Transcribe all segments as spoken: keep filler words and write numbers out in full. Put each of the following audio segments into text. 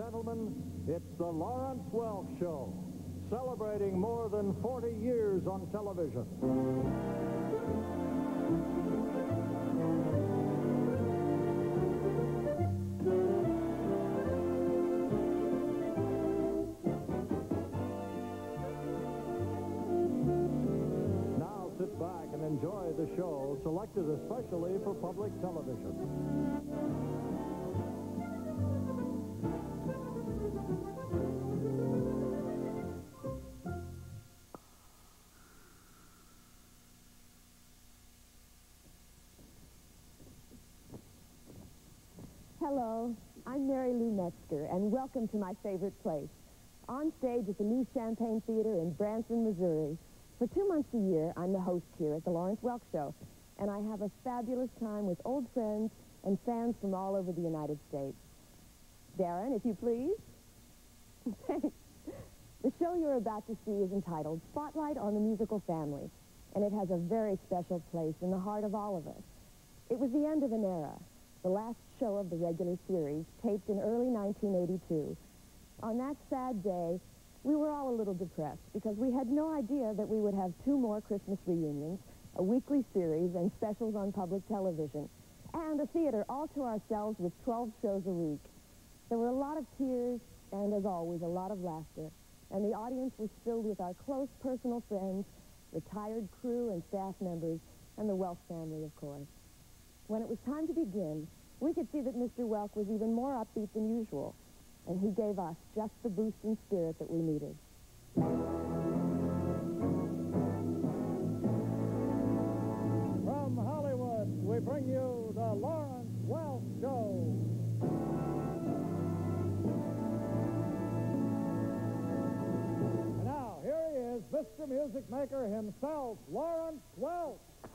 gentlemen, it's the Lawrence Welk Show, celebrating more than forty years on television. Now sit back and enjoy the show selected especially for public television. Hello, I'm Mary Lou Metzger, and welcome to my favorite place. On stage at the new Champagne Theater in Branson, Missouri. For two months a year, I'm the host here at the Lawrence Welk Show, and I have a fabulous time with old friends and fans from all over the United States. Darren, if you please. Thanks. The show you're about to see is entitled Spotlight on the Musical Family, and it has a very special place in the heart of all of us. It was the end of an era. The last show of the regular series, taped in early nineteen eighty-two. On that sad day, we were all a little depressed because we had no idea that we would have two more Christmas reunions, a weekly series, and specials on public television, and a theater all to ourselves with twelve shows a week. There were a lot of tears and, as always, a lot of laughter, and the audience was filled with our close personal friends, retired crew and staff members, and the Welk family, of course. When it was time to begin, we could see that Mister Welk was even more upbeat than usual, and he gave us just the boost in spirit that we needed. From Hollywood, we bring you the Lawrence Welk Show. And now, here he is, Mister Music Maker himself, Lawrence Welk.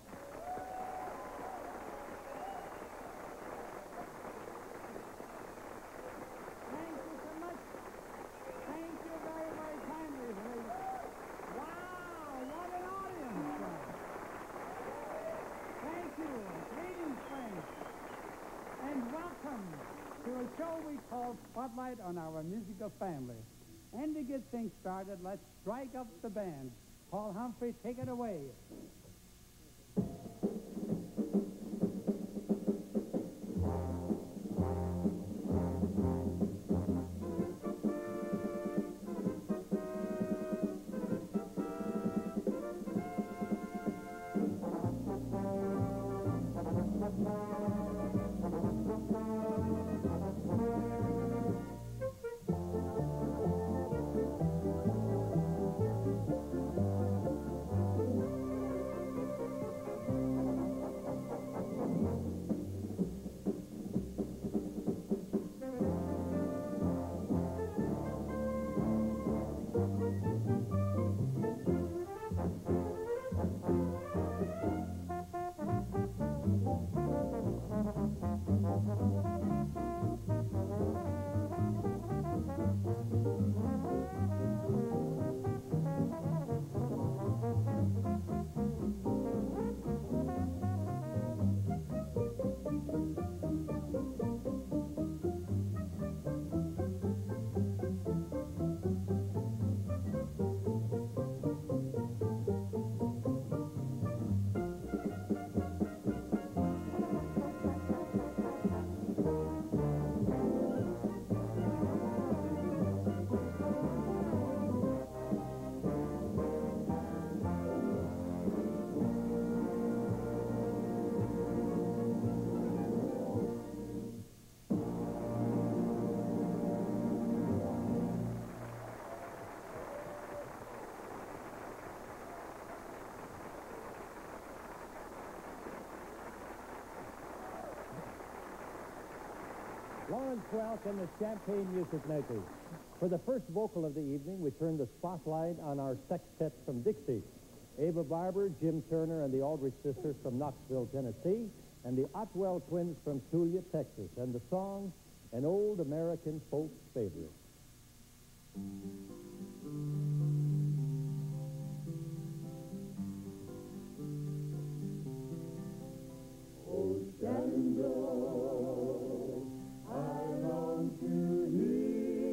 To a show we call Spotlight on Our Musical Family. And to get things started, let's strike up the band. Paul Humphrey, take it away. Lawrence Welk and the Champagne Music Makers. For the first vocal of the evening, we turn the spotlight on our sextet from Dixie. Ava Barber, Jim Turner, and the Aldrich Sisters from Knoxville, Tennessee, and the Otwell Twins from Tulia, Texas, and the song, An Old American Folk Favorite. Oh, Sandro, I long to hear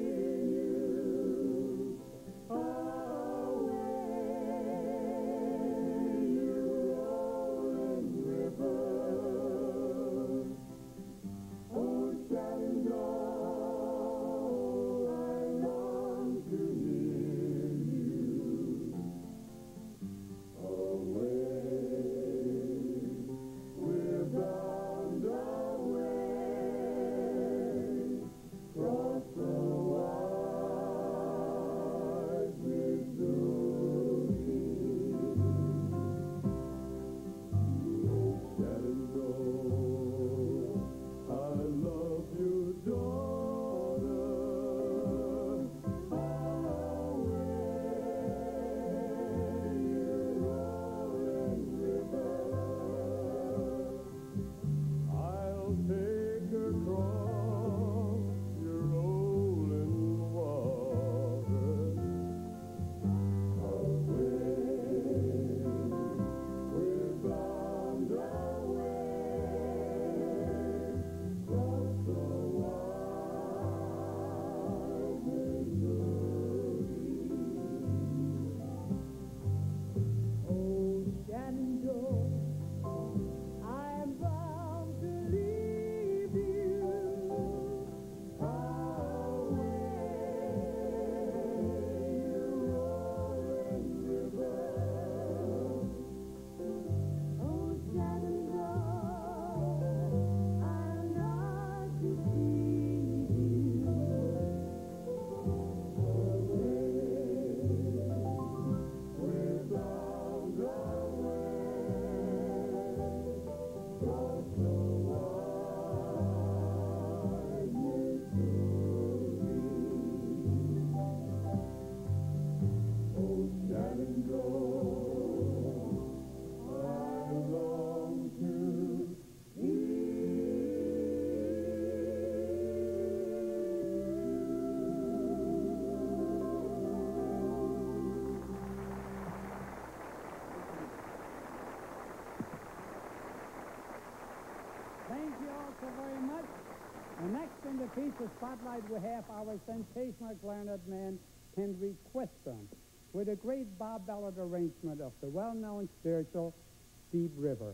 you all so very much. And next in the piece of Spotlight, we have our sensational clarinet man, Henry Queston, with a great Bob Ballard arrangement of the well-known spiritual Deep River.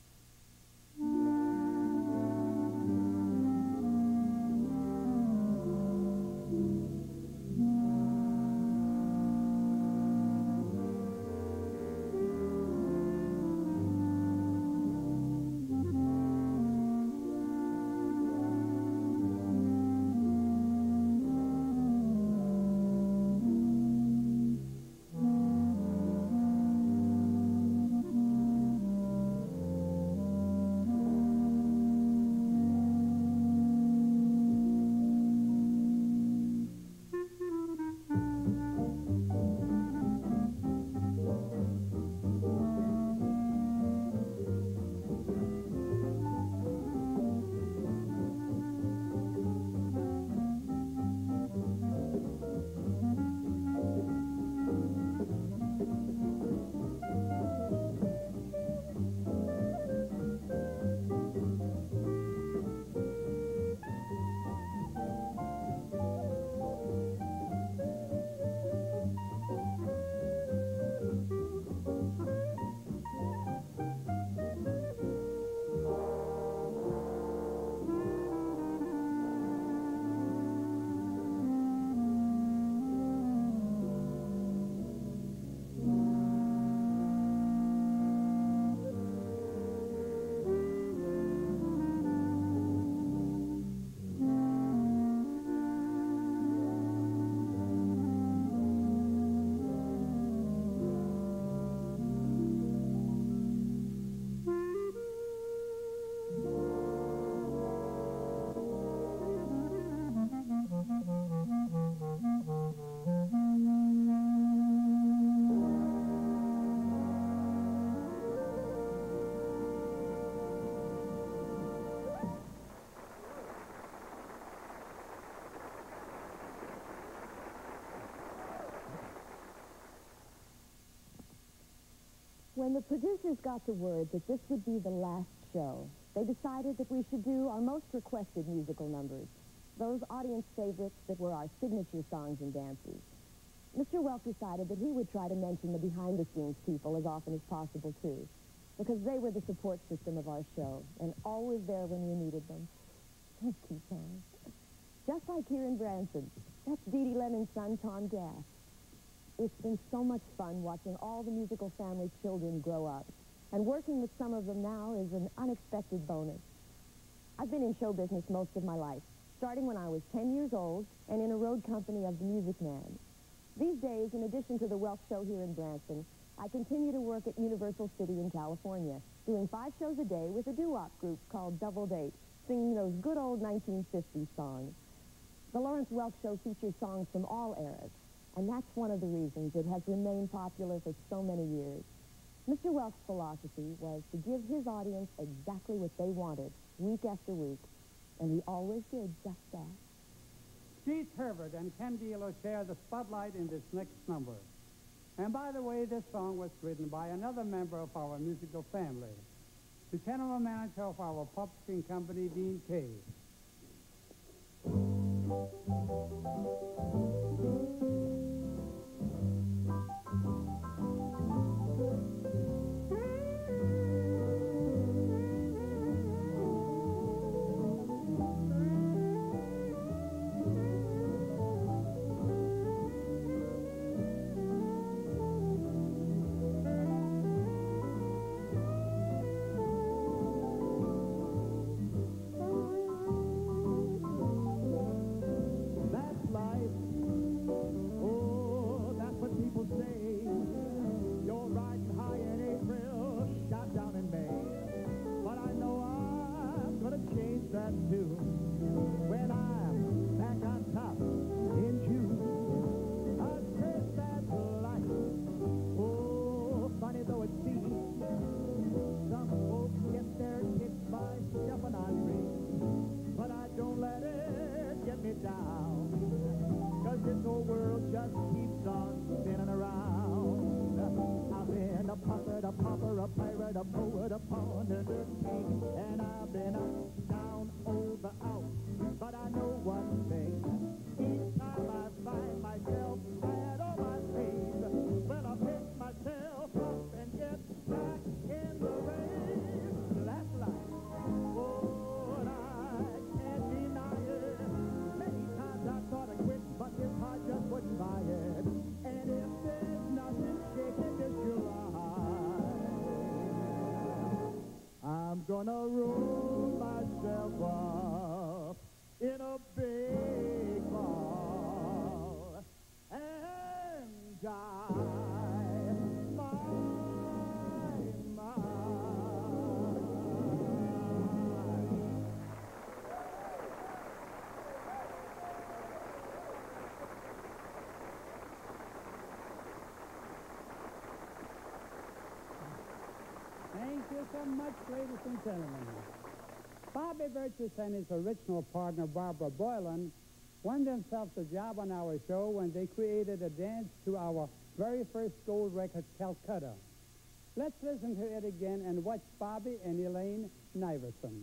When the producers got the word that this would be the last show, they decided that we should do our most requested musical numbers, those audience favorites that were our signature songs and dances. Mister Welk decided that he would try to mention the behind-the-scenes people as often as possible, too, because they were the support system of our show and always there when we needed them. Thank you, Tom. Just like here in Branson, that's Dee Dee Lemon's son, Tom Gass. It's been so much fun watching all the musical family children grow up, and working with some of them now is an unexpected bonus. I've been in show business most of my life, starting when I was ten years old and in a road company of the Music Man. These days, in addition to the Welk Show here in Branson, I continue to work at Universal City in California, doing five shows a day with a doo-wop group called Double Date, singing those good old nineteen fifties songs. The Lawrence Welk Show features songs from all eras, and that's one of the reasons it has remained popular for so many years. Mister Welk's philosophy was to give his audience exactly what they wanted, week after week, and he always did just that. Keith Herbert and Ken Dealer share the spotlight in this next number. And by the way, this song was written by another member of our musical family, the general manager of our publishing company, Dean Kay. A pauper, a pirate, a poet, a pawn, and a king, and I've been up, I'm gonna roll myself up in a big ball and die. My, my. Thank you so much, ladies and gentlemen. Bobby Burgess and his original partner, Barbara Boylan, won themselves a job on our show when they created a dance to our very first gold record, Calcutta. Let's listen to it again and watch Bobby and Elaine Niverson.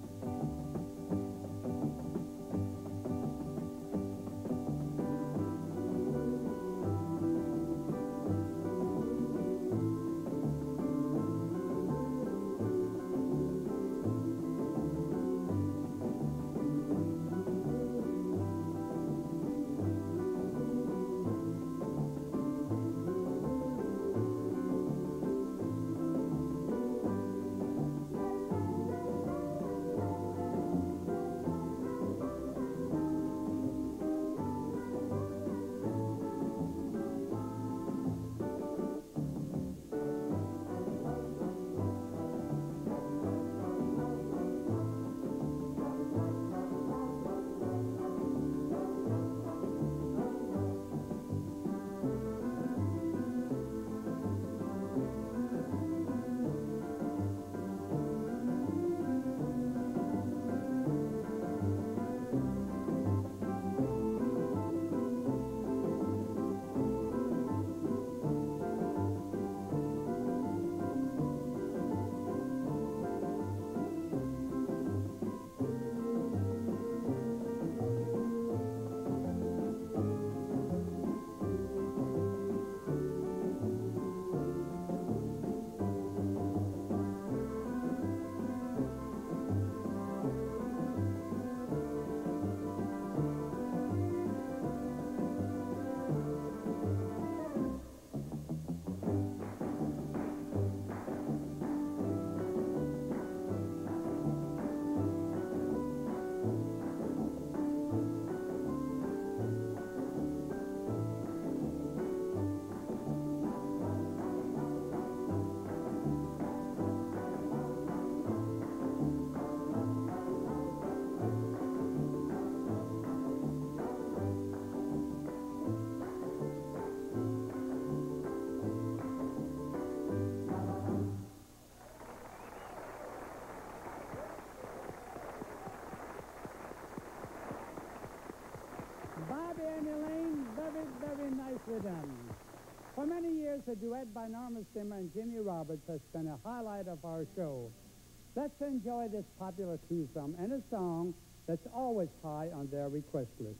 Bobby and Elaine, very, very nicely done. For many years, a duet by Norma Stimmer and Jimmy Roberts has been a highlight of our show. Let's enjoy this popular twosome and a song that's always high on their request list.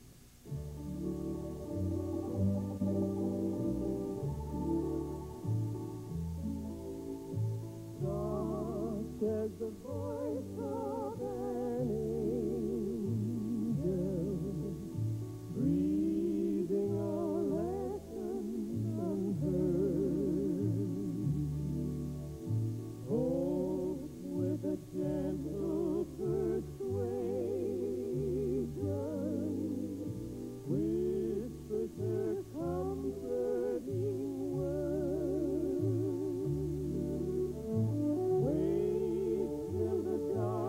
Soft as the voice of an angel, breathing a lesson unheard. Hope with a gentle persuasion whispers her comforting word. Wait till the dawn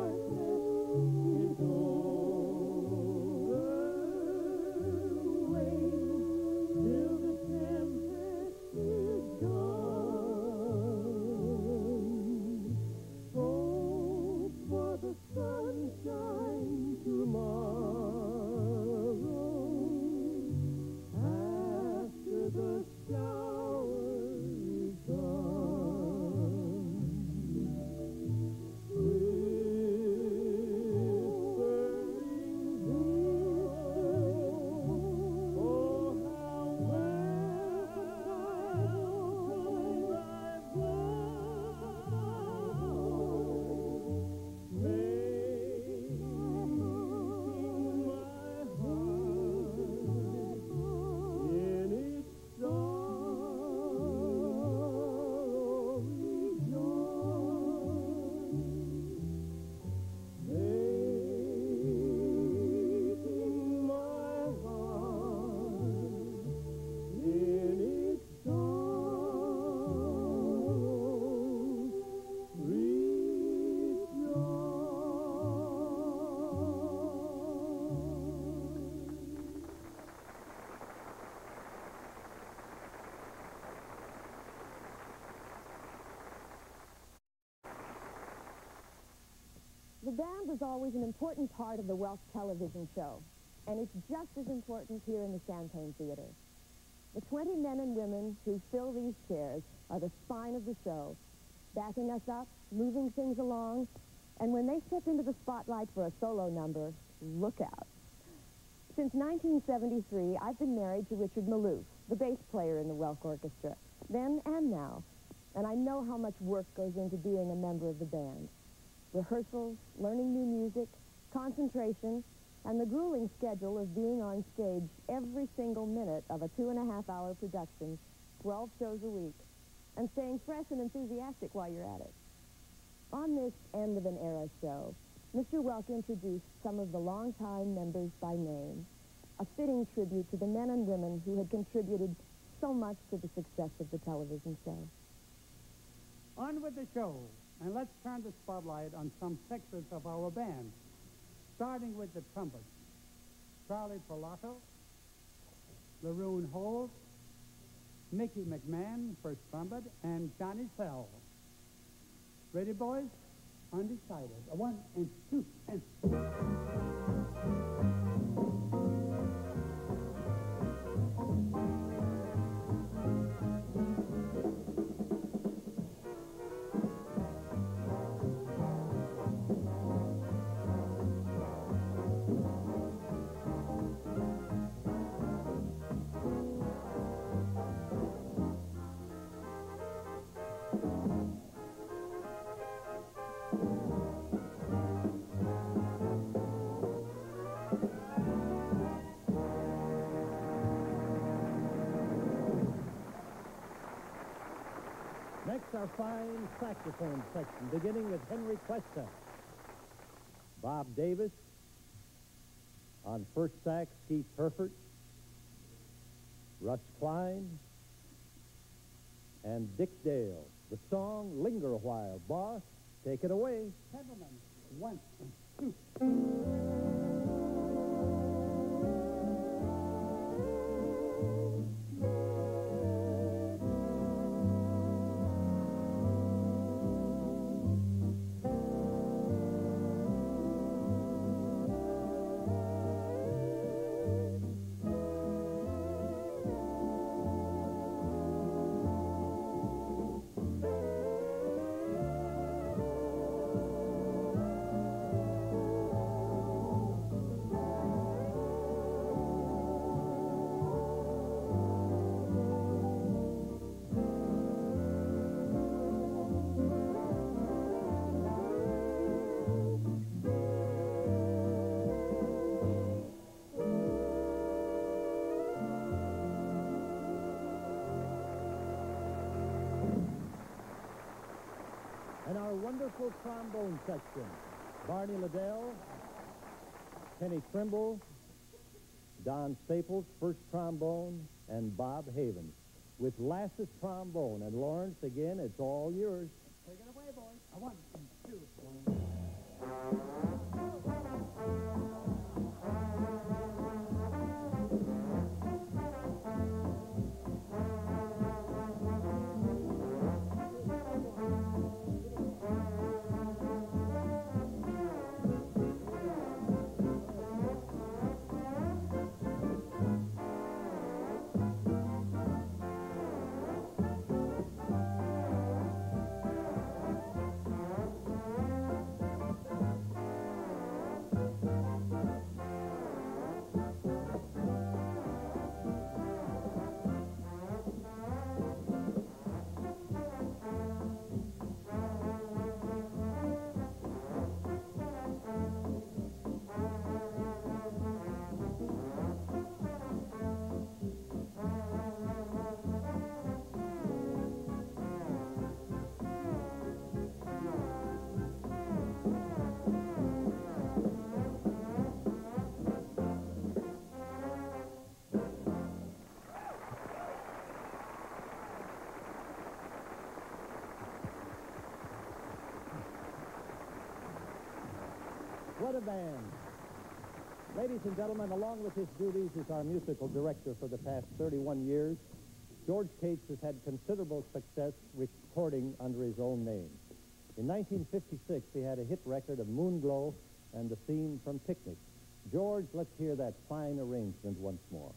The band was always an important part of the Welk television show, and it's just as important here in the Champagne Theater. The twenty men and women who fill these chairs are the spine of the show, backing us up, moving things along, and when they step into the spotlight for a solo number, look out. Since nineteen seventy-three, I've been married to Richard Malouf, the bass player in the Welk Orchestra, then and now, and I know how much work goes into being a member of the band. Rehearsals, learning new music, concentration, and the grueling schedule of being on stage every single minute of a two-and-a-half-hour production, twelve shows a week, and staying fresh and enthusiastic while you're at it. On this end-of-an-era show, Mister Welk introduced some of the longtime members by name, a fitting tribute to the men and women who had contributed so much to the success of the television show. On with the show, and let's turn the spotlight on some sectors of our band, starting with the trumpets. Charlie Perlotto, Laroon Holt, Mickey McMahon, first trumpet, and Johnny Sell. Ready, boys? Undecided. A one and two and... Next, our fine saxophone section, beginning with Henry Cuesta. Bob Davis. On first sax, Keith Herford. Russ Klein. And Dick Dale. The song, Linger a While. Boss, take it away. Gentlemen, one and two. And our wonderful trombone section, Barney Liddell, Kenny Trimble, Don Staples, first trombone, and Bob Havens. With Lassus trombone. And Lawrence, again, it's all yours. Take it away, boys. A one and two. What a band. Ladies and gentlemen, along with his duties as our musical director for the past thirty-one years, George Cates has had considerable success recording under his own name. In nineteen fifty-six, he had a hit record of Moonglow and the theme from Picnic. George, let's hear that fine arrangement once more.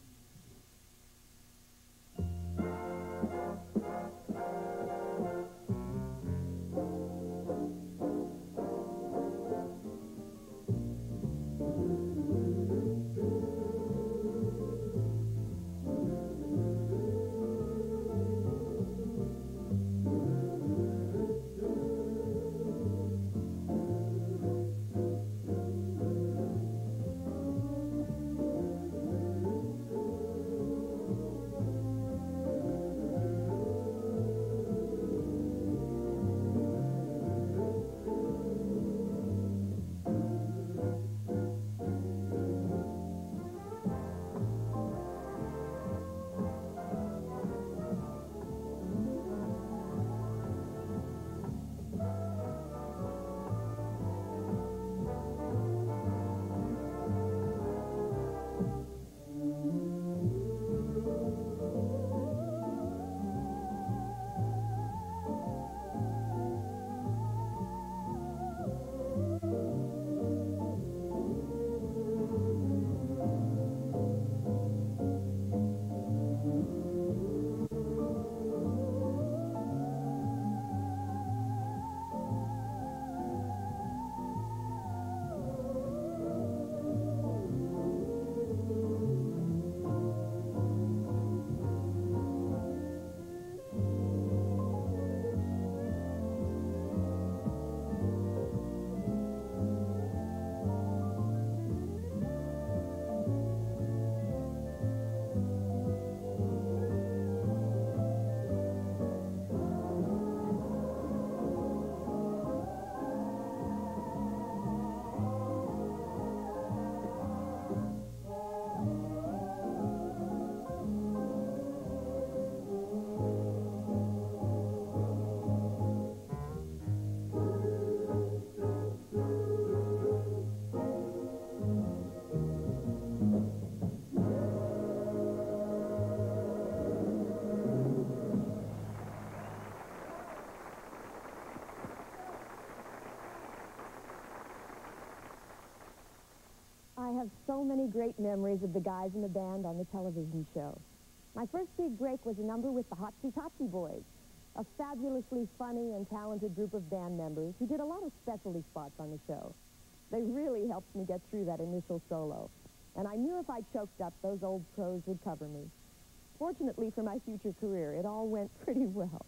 I have so many great memories of the guys in the band on the television show. My first big break was a number with the Hotsy Totsy Boys, a fabulously funny and talented group of band members who did a lot of specialty spots on the show. They really helped me get through that initial solo, and I knew if I choked up, those old pros would cover me. Fortunately for my future career, it all went pretty well.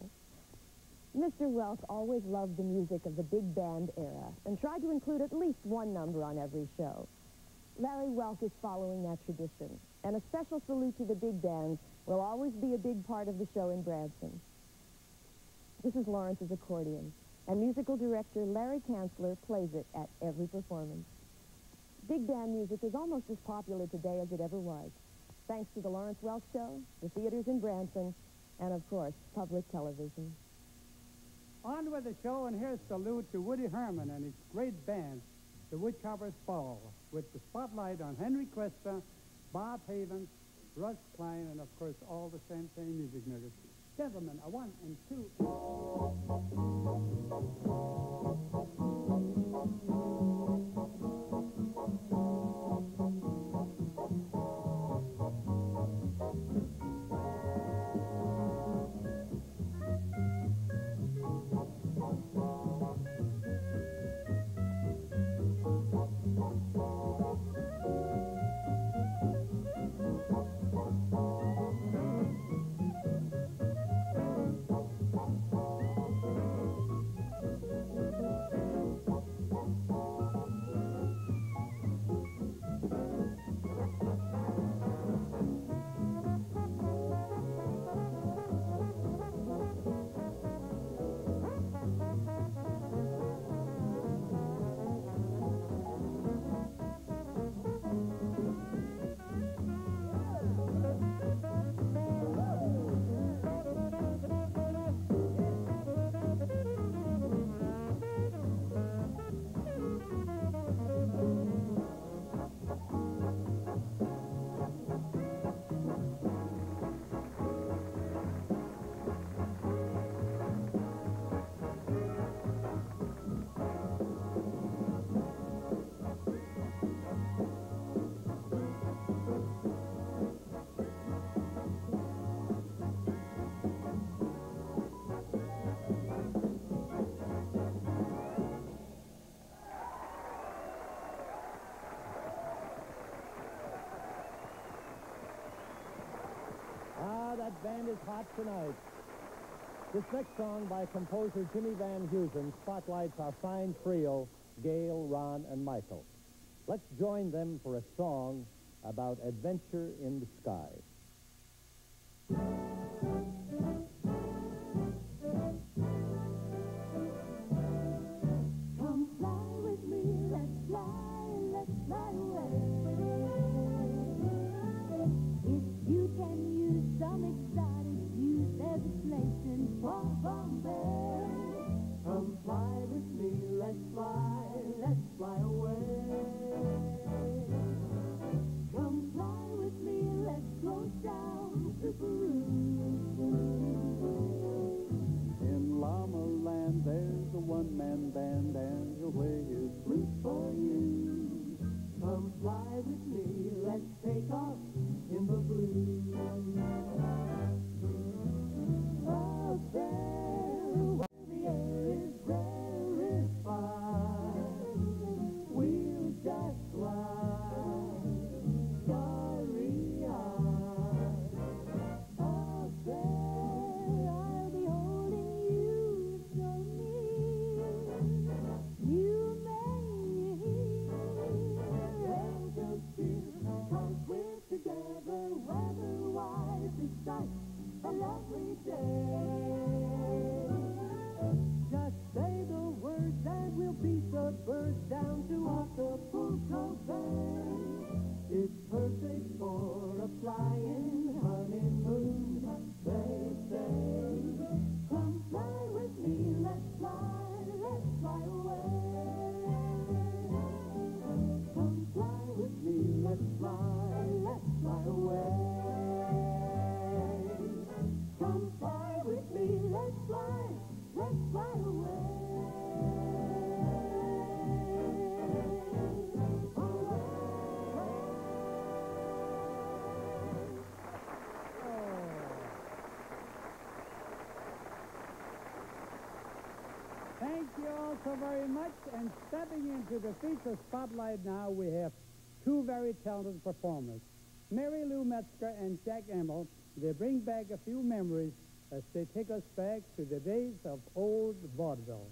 Mister Welk always loved the music of the big band era and tried to include at least one number on every show. Larry Welk is following that tradition, and a special salute to the big bands will always be a big part of the show in Branson. This is Lawrence's accordion, and musical director Larry Kanzler plays it at every performance. Big band music is almost as popular today as it ever was, thanks to the Lawrence Welk Show, the theaters in Branson, and, of course, public television. On with the show, and here's salute to Woody Herman and his great band, the Woodchoppers Fall, with the spotlight on Henry Cuesta, Bob Havens, Russ Klein, and, of course, all the Champagne music makers. Gentlemen, a one and two. band is hot tonight. This next song by composer Jimmy Van Heusen spotlights our fine trio, Gail, Ron, and Michael. Let's join them for a song about adventure in the sky. Come fly with me, let's fly, let's fly away. If you can use some exotic use, there's a place in far Bombay. Come fly with me, let's fly, let's fly away. Come fly with me, let's go down to Peru. In Llama Land, there's a one-man band, and he'll play his flute for you. Come fly with me, let's take off in the blue. Up there, where the air is rarefied, we'll just fly, starry-eyed. Up there, I'll be holding you so near. You may hear angels cheer, 'cause we're together, weather-wise, it's such a lovely day. Just say the words and we'll beat the birds down to Acapulco Bay. It's perfect for a flying honeymoon, they say. Come fly with me, let's fly, let's fly away. Come fly with me, let's fly, let's fly away. Come fly with me, let's fly, let's fly away. Thank you all so very much. And stepping into the feature spotlight now, we have two very talented performers, Mary Lou Metzger and Jack Emmel. They bring back a few memories as they take us back to the days of old vaudeville.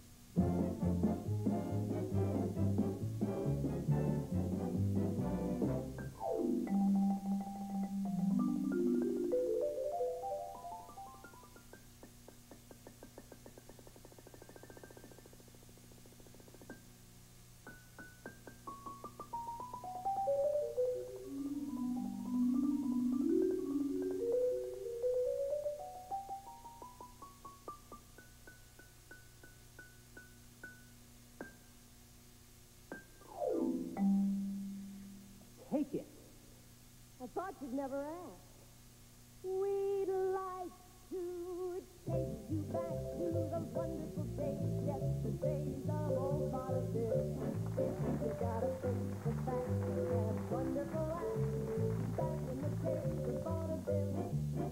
Take it. I thought you'd never ask. We'd like to take you back to the wonderful days, yes, the days of old vaudeville. You gotta face the fact that wonderful act back in the days of vaudeville.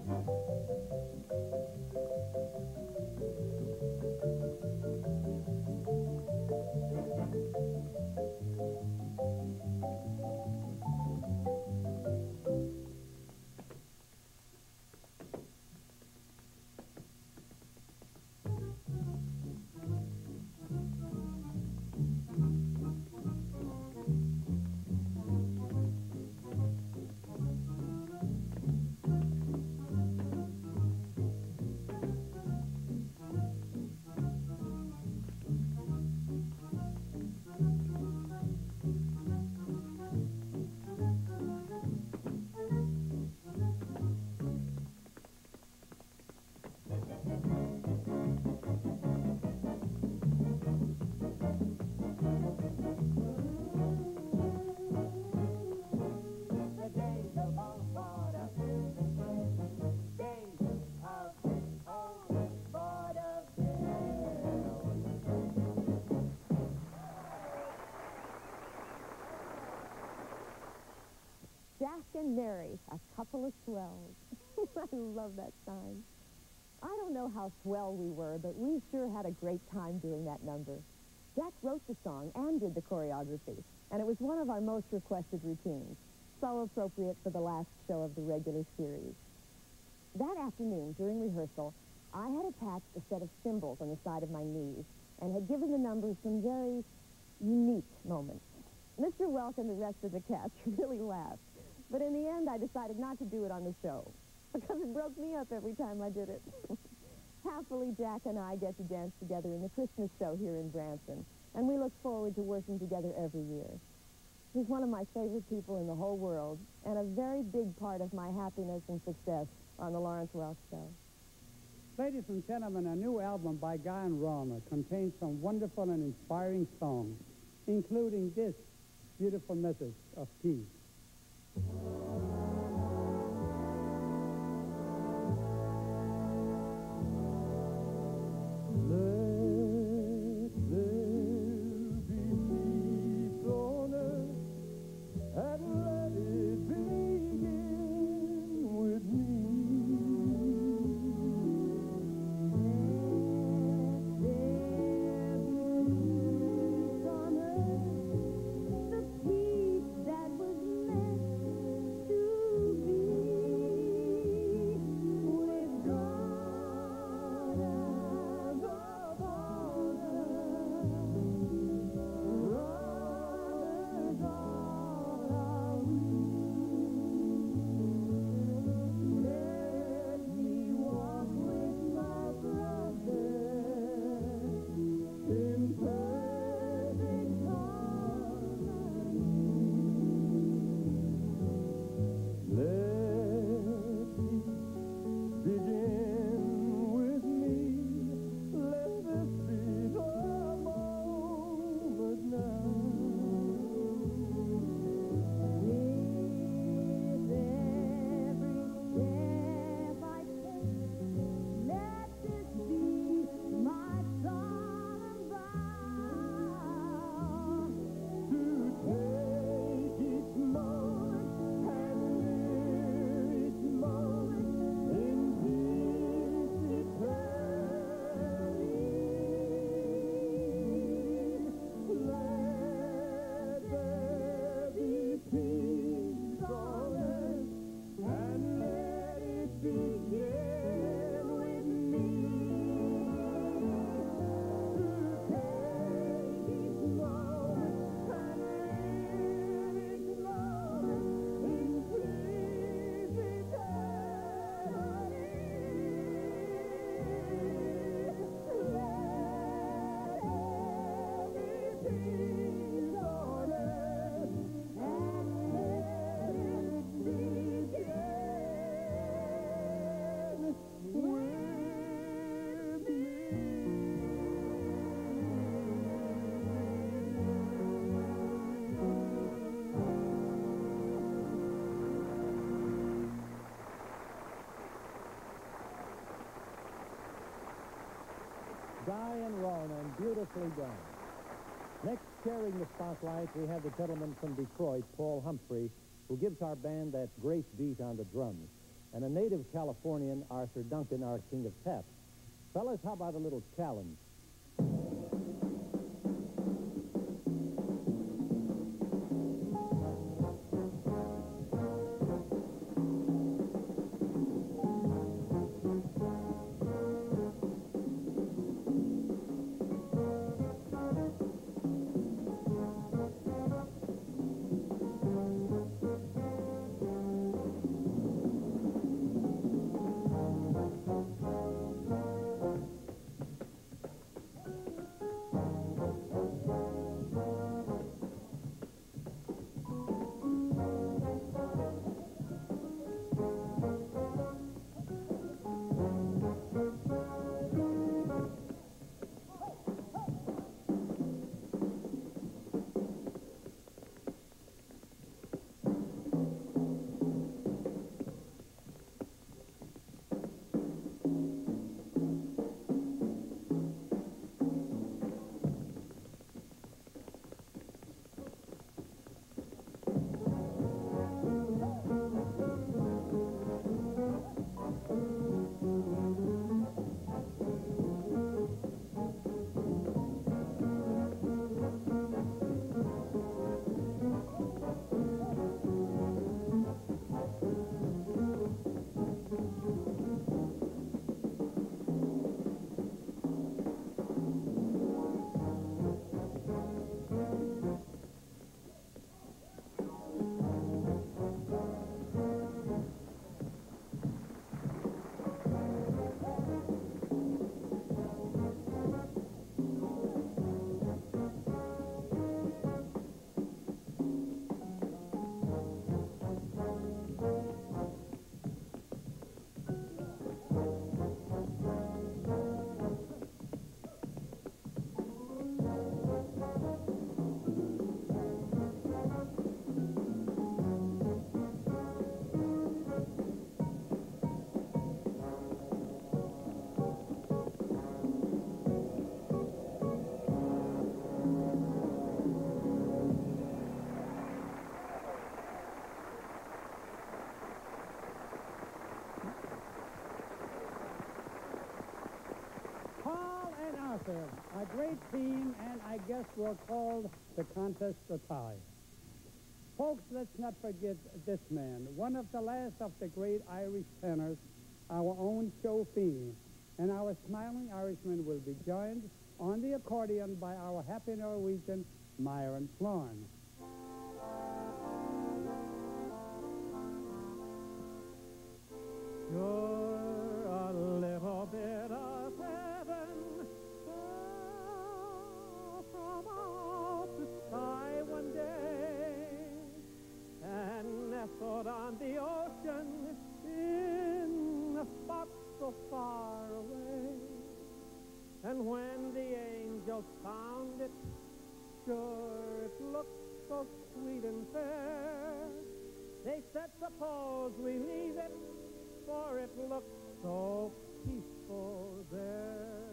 Jack and Mary, a couple of swells. I love that sign. I don't know how swell we were, but we sure had a great time doing that number. Jack wrote the song and did the choreography, and it was one of our most requested routines, so appropriate for the last show of the regular series. That afternoon, during rehearsal, I had attached a set of cymbals on the side of my knees and had given the numbers some very unique moments. Mister Welk and the rest of the cast really laughed, but in the end, I decided not to do it on the show because it broke me up every time I did it. Happily, Jack and I get to dance together in the Christmas show here in Branson, and we look forward to working together every year. He's one of my favorite people in the whole world and a very big part of my happiness and success on the Lawrence Welk Show. Ladies and gentlemen, a new album by Guy and Rona contains some wonderful and inspiring songs, including this beautiful message of peace. Guy and Rona, and beautifully done. Next, sharing the spotlight, we have the gentleman from Detroit, Paul Humphrey, who gives our band that great beat on the drums, and a native Californian, Arthur Duncan, our king of taps. Fellas, how about a little challenge? a great team, and I guess we'll call the contest a tie. Folks, let's not forget this man, one of the last of the great Irish tenors, our own Joe Feeney. And our smiling Irishman will be joined on the accordion by our happy Norwegian, Myron Florin. You're a little bit of heaven fell from out the sky one day and nestled on the ocean in a spot so far away. And when the angels found it, sure it looked so sweet and fair. They said, suppose we leave it, for it looked so peaceful there.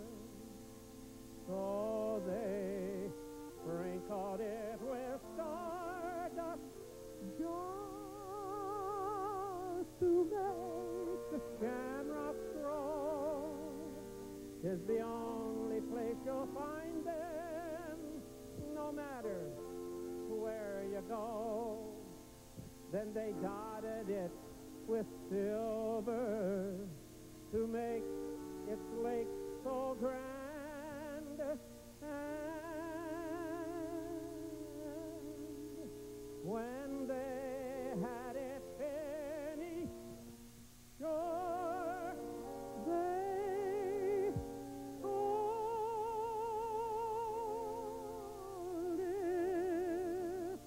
So they sprinkled it with stardust just to make the shamrocks grow. 'Tis the only place you'll find them, no matter where you go. Then they dotted it with silver to make its lake so grand. And when they had it finished, sure they sold it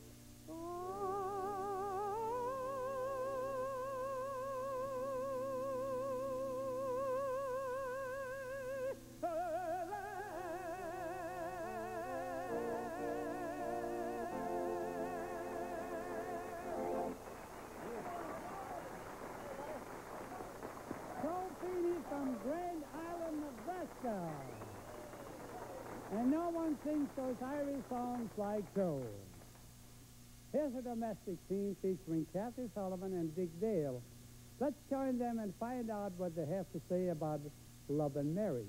from Grand Island, Nebraska. And no one sings those Irish songs like Joe. Here's a domestic team featuring Kathy Sullivan and Dick Dale. Let's join them and find out what they have to say about love and marriage.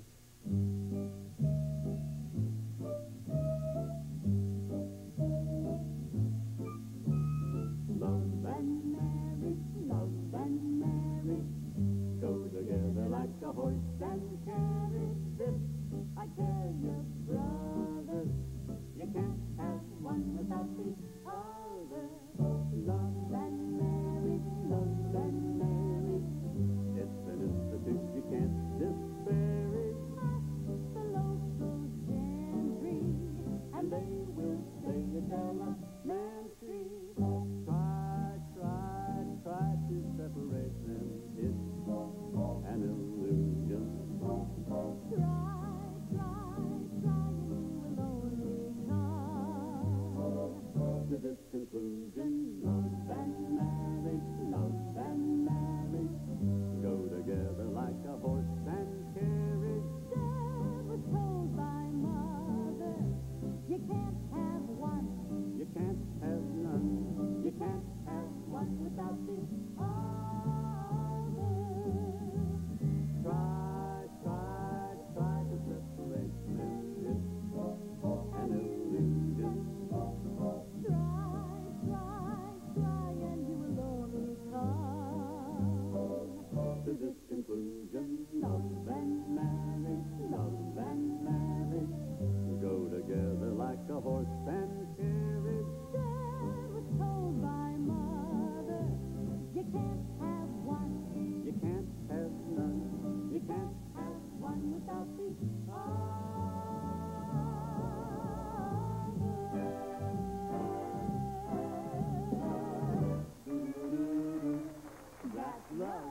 Love and marriage, love and marriage go together like a horse and carriage. This I tell you, brother, you can't have one without the other. Love and marriage, love and marriage, it's an institute you can't disparage. Ask the local gentry, and they will say it's elementary. Try, try, try to separate them. It's an illusion. Try, try, try, and you will only come To this conclusion, love and marriage, love and marriage go together like a horse and carriage. Dad was told by mother, you can't have one, You can't have none. you can't have one without the other. Try, try, try to separate them. It's an illusion. Try, try, try, and you will only come To this conclusion, love and marriage, love and marriage go together like a horse and carriage. Dad was told by mother, you can't have one, You can't have none. you can't have one without the other. That's love.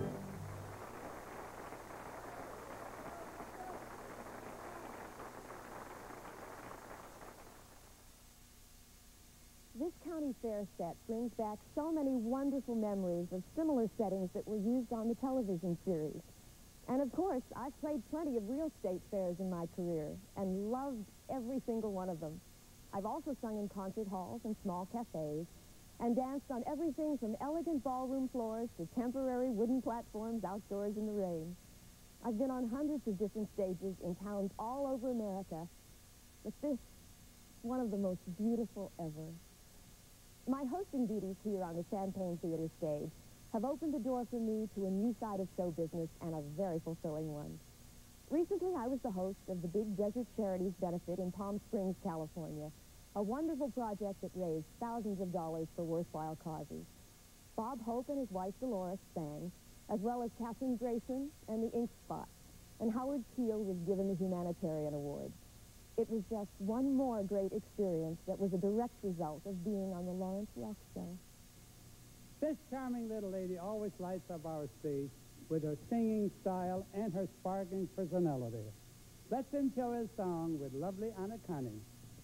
This county fair set brings back so many wonderful memories of similar settings that were used on the television series. And of course, I've played plenty of real state fairs in my career and loved every single one of them. I've also sung in concert halls and small cafes and danced on everything from elegant ballroom floors to temporary wooden platforms outdoors in the rain. I've been on hundreds of different stages in towns all over America, but this, one of the most beautiful ever. My hosting duties here on the Champaign Theater stage have opened the door for me to a new side of show business and a very fulfilling one. Recently, I was the host of the Big Desert Charities Benefit in Palm Springs, California, a wonderful project that raised thousands of dollars for worthwhile causes. Bob Hope and his wife Dolores sang, as well as Catherine Grayson and the Ink Spots, and Howard Keel was given the Humanitarian Award. It was just one more great experience that was a direct result of being on the Lawrence Welk Show. This charming little lady always lights up our stage with her singing style and her sparkling personality. Let's enjoy a song with lovely Anna Connie.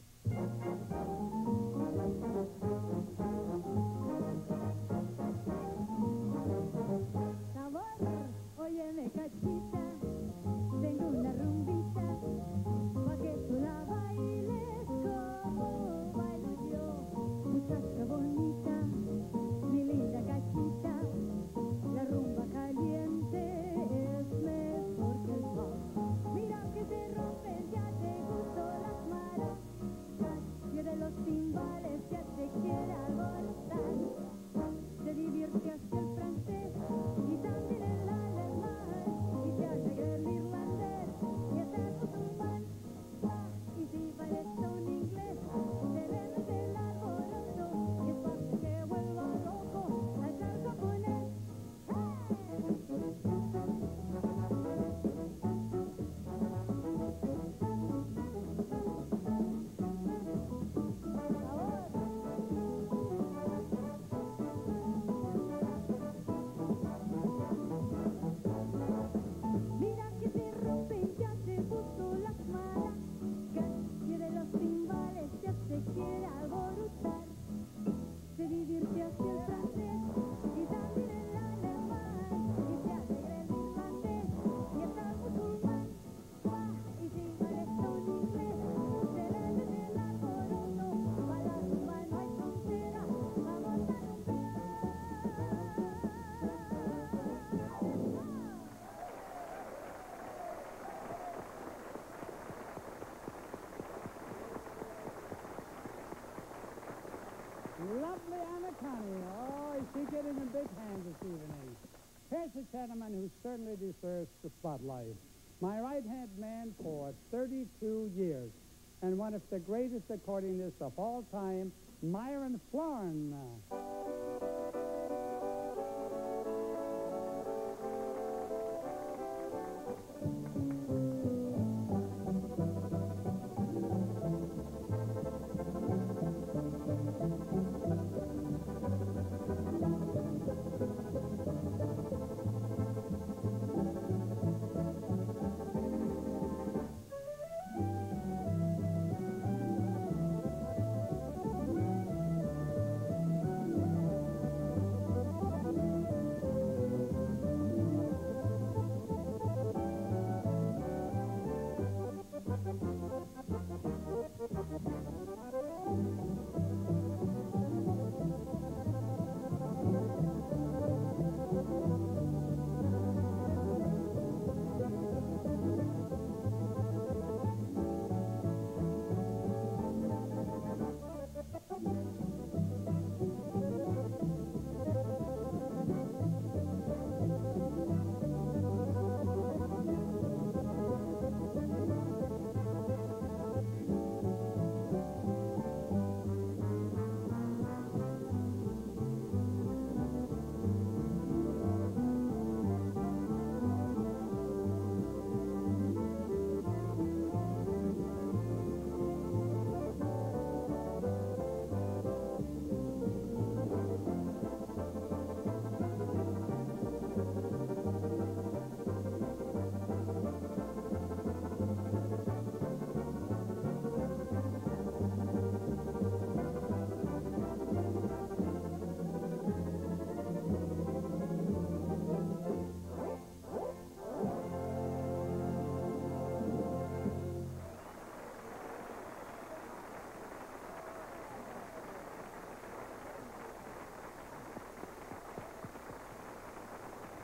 Sabor, óyeme cachita, tengo una rumbita, pa' que tú la bailes como bailo yo. Muchacha bonita, mi linda cachita, la rumba caliente es mejor que el pan. Mira que se rompen, ya te gustó las maracas, y de los timbales ya te quiere alborotar. Se divierte hasta el francés y también el alemán, y se alegra el irlandés y hasta el musulmán. Ah, y si bailes un inglés, se le mete el alboroto, y es fácil que vuelva loco al ser japonés. Mira que se rompen, ya se puso las maracas, y de los timbales ya se quiere alborotar. Se divierte hacia el francés y también el alemán, y se alegra el irlandés y hasta el musulmán. Ah, y si bailes un inglés, se le mete el alboroto, para la rumba no hay frontera, vamos a rumbear. Lovely Anna Connie. Oh, is she getting a big hand this evening? Here's a gentleman who certainly deserves the spotlight. My right-hand man for thirty-two years, and one of the greatest accordionists of all time, Myron Florin.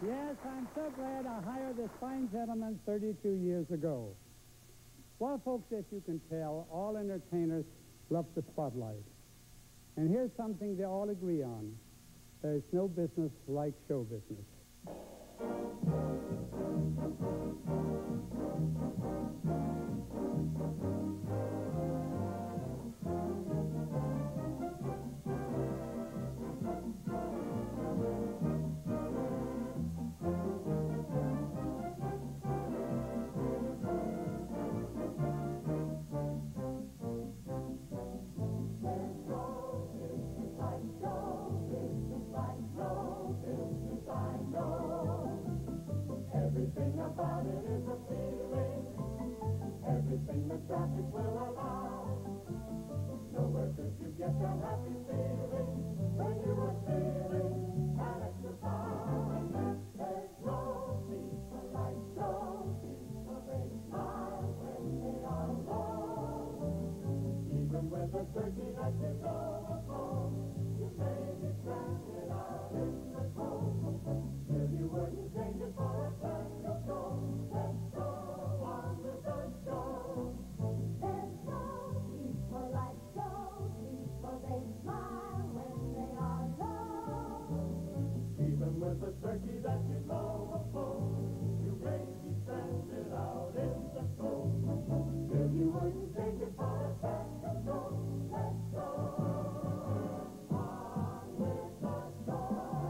Yes, I'm so glad I hired this fine gentleman thirty-two years ago. Well, folks, as you can tell, all entertainers love the spotlight. And here's something they all agree on. There's no business like show business. Everything about it is a feeling, everything the traffic will allow. Nowhere could you get that happy feeling when you were feeling that extra power. There's no people like no people, they smile when they are alone. Even with the turkey that you go home, you may be stranded out in the cold. Still you wouldn't change it for a bag of gold. Let's go on with the show. There's no people like those people, they smile when they are low. Even with the turkey that you go home, you may be stranded out in the cold. Still you wouldn't change it for a bag of gold. Let's go on with the show.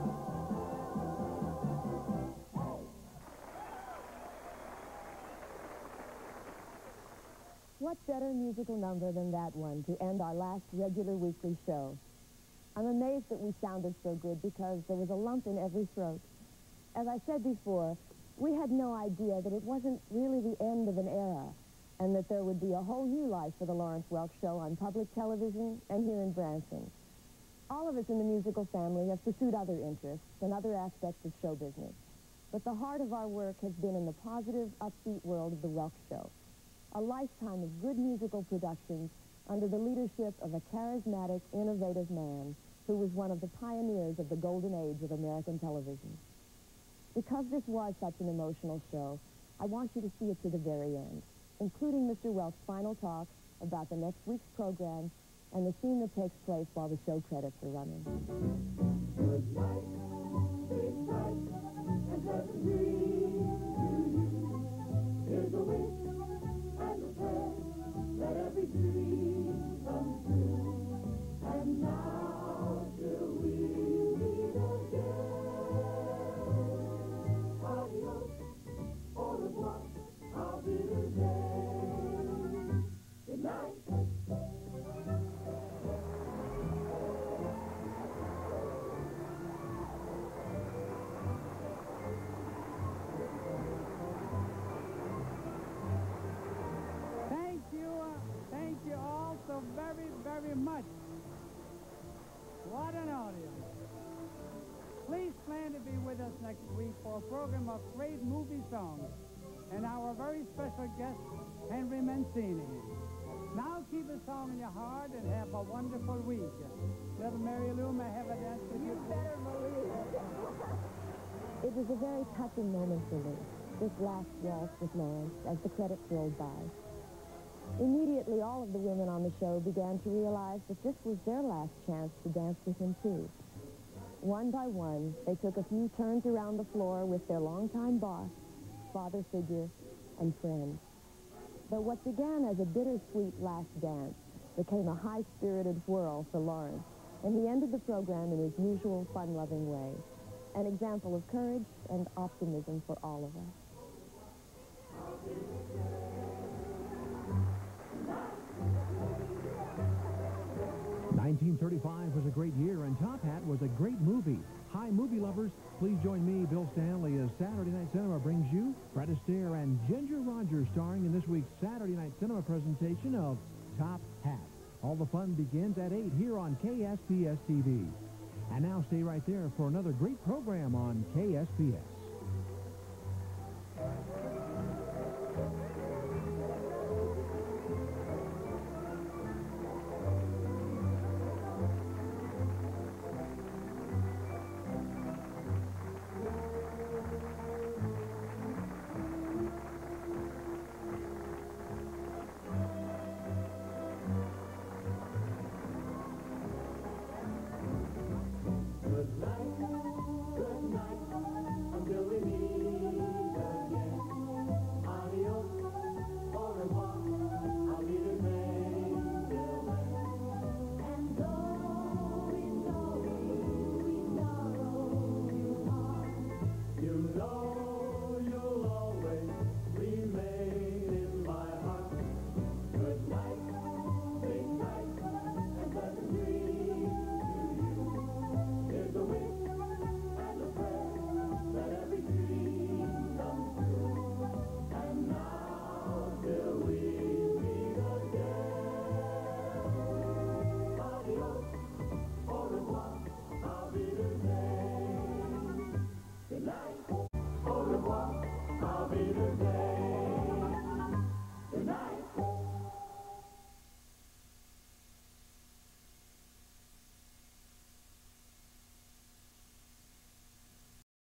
What better musical number than that one to end our last regular weekly show? I'm amazed that we sounded so good because there was a lump in every throat. As I said before, we had no idea that it wasn't really the end of an era and that there would be a whole new life for the Lawrence Welk Show on public television and here in Branson. All of us in the musical family have pursued other interests and other aspects of show business, but the heart of our work has been in the positive, upbeat world of the Welk Show. A lifetime of good musical productions under the leadership of a charismatic, innovative man who was one of the pioneers of the golden age of American television. Because this was such an emotional show, I want you to see it to the very end, including Mister Welk's final talk about the next week's program and the scene that takes place while the show credits are running. Good night, big night, and pleasant dreams to you. Here's a wish and a prayer, let every dream come true. And now till we meet again, adios, au revoir, auf Wiedersehen. Good night. Thank you, uh, thank you all so very, very much. What an audience. Please plan to be with us next week for a program of great movie songs and our very special guest, Henry Mancini. Now keep a song in your heart and have a wonderful week. Little Mary Lou may have a dance with you. You better believe it. It was a very touching moment for me, this last waltz with Lawrence, as the credits rolled by. Immediately, all of the women on the show began to realize that this was their last chance to dance with him, too. One by one, they took a few turns around the floor with their longtime boss, father figure, and friend. But what began as a bittersweet last dance became a high-spirited whirl for Lawrence, and he ended the program in his usual fun-loving way, an example of courage and optimism for all of us. nineteen thirty-five was a great year, and Top Hat was a great movie. Hi, movie lovers. Please join me, Bill Stanley, as Saturday Night Cinema brings you Fred Astaire and Ginger Rogers starring in this week's Saturday Night Cinema presentation of Top Hat. All the fun begins at eight here on K S P S T V. And now stay right there for another great program on K S P S.